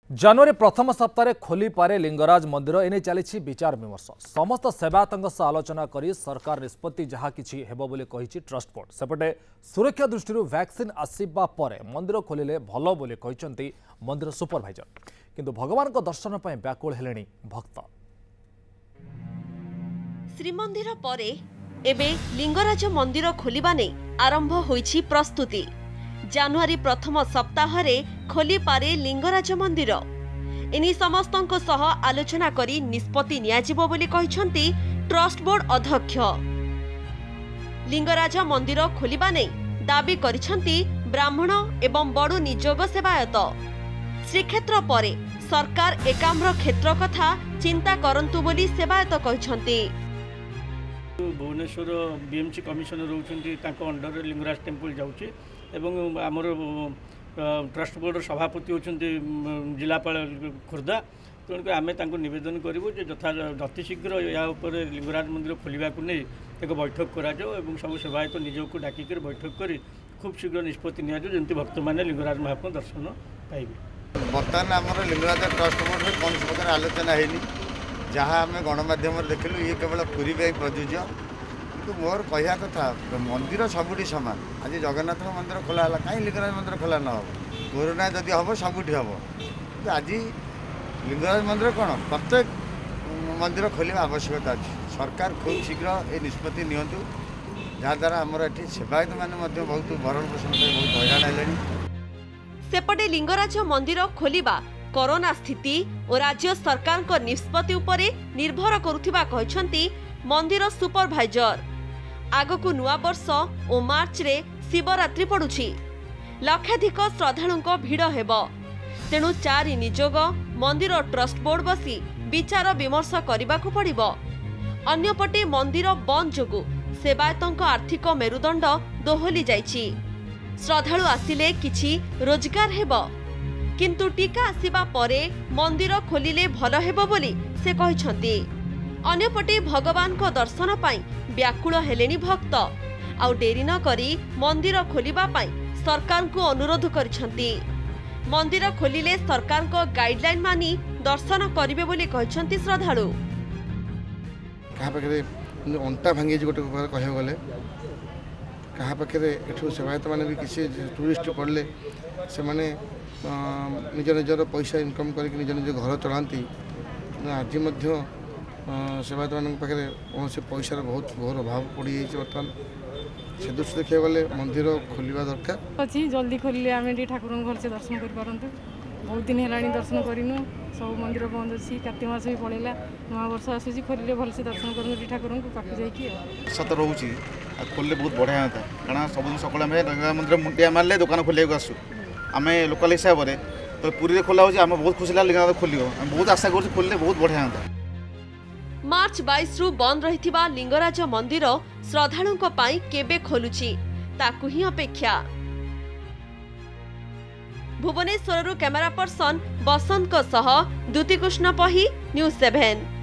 जनवरी प्रथम सप्ताह खोली पारे लिंगराज मंदिर एने चली विचार विमर्श समस्त सेवायतों सह आलोचना कर सरकार निष्पत्ति जहाँ किछि हेबो बोली कहिछि ट्रस्ट बोर्ड सेपटे सुरक्षा दृष्टि वैक्सीन आसिबा परे मंदिर खोलिले भलो बोली कहिसंती मंदिर सुपरभाइजर किंतु भगवान को दर्शन पर व्याकुल हेलेनी भक्त। श्रीमंदिर परे एबे लिंगराज मंदिर खोलिबा नै आरंभ होईछि प्रस्तुति। जनवरी प्रथम सप्ताह रे खोली पारे लिंगराज मंदिर एनी समस्तंको सह आलोचना करी निष्पत्ति नियाजिबो बोली कहिसंती ट्रस्ट बोर्ड अध्यक्ष। लिंगराज मंदिर खोलिबा नै दाबी करिसंती ब्राह्मण एवं बड़ो निजोग सेवायत। श्रीक्षेत्र परे सरकार एकाम्र क्षेत्र कथा चिंता करंतु बोली सेवायत कहिसंती। भुवनेश्वर बीएमसी कमिशनर रोचंती तांको अंडर लिंगराज टेम्पल जाउची एवं आमर ट्रस्ट बोर्ड सभापति होचंती जिलापाल खुर्दा। तेणुक आम नवेदन करूँ जतिशीघ्र या लिंगराज मंदिर खोलने को नहीं एक बैठक कराଯାଉ एवं सब सेवायत निजक डाकिक बैठक कर खूब शीघ्र निष्पत्ति निजि भक्त मैंने लिंगराज महाप्रभु दर्शन पाइबे। बर्तमान आम लिंगराज ट्रस्ट बोर्ड में कौन प्रकार आलोचना है जहाँ आम गणमाध्यम देखलु ये केवल पुरी प्रযোज्य कि मोर कहया कथा मंदिर सबुठी सामान। आज जगन्नाथ मंदिर खोला है कहीं लिंगराज मंदिर खोला न हो कोरोना जदि हम सबुठी हम आज लिंगराज मंदिर कौन प्रत्येक मंदिर खोलने आवश्यकता अच्छी। सरकार खूब शीघ्र ये निष्पत्ति नियंतु जहाद्वारा आमर ये सेवायत मैंने बहुत भरण पोषण बहुत हैरान है। सेपटे लिंगराज मंदिर खोलिबा कोरोना स्थिति और राज्य सरकार को निष्पत्ति उपरे निर्भर करुथिबा कहिसंती मंदिर सुपरभाइजर। आगकु नुआ वर्ष और मार्च रे शिवरात्रि पड़ुछि लक्षाधिक श्रद्धालुंको भिड़ हेबो। तेणु चारि निजोग मंदिर ट्रस्ट बोर्ड बसी विचार विमर्श करबाकू पड़िबो। अन्यपटे मंदिर बंद जोगु सेवायतंको आर्थिक मेरुदंड दोहली जाइछि। श्रद्धालु आसिले किछि रोजगार हेबो किंतु टीका आसिबा परे मंदिर खोलिले भलो हेबो बोली से कहिसंती। अन्यपटे भगवान को दर्शन पाई व्याकुल हेलेनी भक्त आउ डेरी न करी मंदिर खोलिबा पाई सरकार को अनुरोध करिसंती। मंदिर खोलिले सरकार को गाइडलाइन मानी दर्शन करिवे बोली कहिसंती श्रद्धालु। कहा पाखे अंटा भांगी गोटे कह गले कहा पाखे एठू सेवायत मैंने भी किसी टूरिस्ट पड़े से मैंने निज निजर पैसा इनकम करके निज निज घर चलाती। आज सेवायत मान पाखे कौन से पैसार बहुत घोर अभाव पड़ जाइए। बर्तमान से दृष्टि देखा गले मंदिर खोलवा दरकार अच्छी जल्दी खोलिले आम ठाकुर भलसे दर्शन कर पारंतु। बहुत दिन है दर्शन करूँ सब मंदिर बंद अच्छी कार्तिक मास भी पड़ेगा नुआ वर्ष आसूसी खोलिले भलसे दर्शन करूँ ठाकुर पाखु जाइए सत रोचे खोलिले बहुत बढ़िया होता कारण सब सकाल मंदिर मुंडिया मारे दुकान खोलिया आसू आम लोकाल हिसाब से तो पुरी खोला हो बहुत खुशी लगा खोल बहुत आशा कर खोलिले बहुत बढ़िया होता। मार्च 22 रु बंद रहिथिबा लिंगराज मंदिर श्रद्धालुंको पाई केबे खोलुछि ताकु ही अपेक्षा। भुवनेश्वर कैमरा पर्सन बसंत को सह द्युतिकृष्ण पही न्यूज 7।